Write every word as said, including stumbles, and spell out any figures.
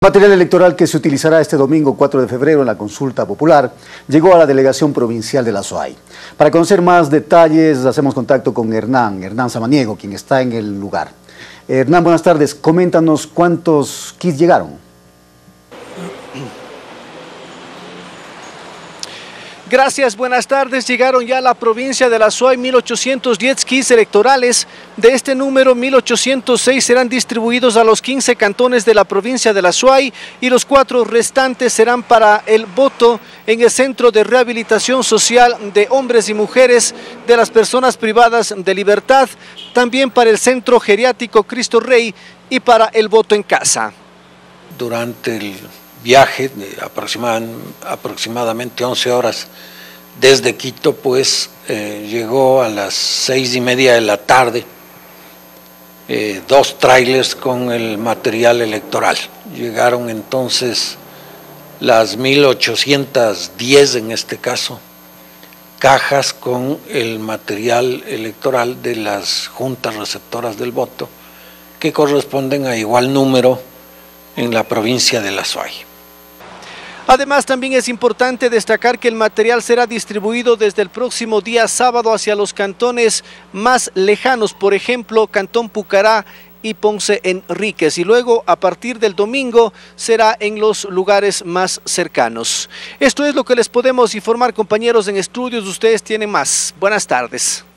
Material electoral que se utilizará este domingo cuatro de febrero en la consulta popular llegó a la delegación provincial de la SUAY. Para conocer más detalles hacemos contacto con Hernán, Hernán Samaniego, quien está en el lugar. Hernán, buenas tardes. Coméntanos cuántos kits llegaron. Gracias, buenas tardes. Llegaron ya a la provincia de la SUAY mil ochocientos diez kits electorales. De este número, mil ochocientos seis serán distribuidos a los quince cantones de la provincia de la SUAY y los cuatro restantes serán para el voto en el Centro de Rehabilitación Social de Hombres y Mujeres de las Personas Privadas de Libertad, también para el Centro Geriátrico Cristo Rey y para el voto en casa. Durante el viaje de aproximadamente once horas desde Quito, pues eh, llegó a las seis y media de la tarde eh, dos trailers con el material electoral. Llegaron entonces las mil ochocientas diez, en este caso, cajas con el material electoral de las juntas receptoras del voto, que corresponden a igual número en la provincia de la SUAY. Además, también es importante destacar que el material será distribuido desde el próximo día sábado hacia los cantones más lejanos, por ejemplo, Cantón Pucará y Ponce Enríquez, y luego a partir del domingo será en los lugares más cercanos. Esto es lo que les podemos informar, compañeros en estudios. Ustedes tienen más. Buenas tardes.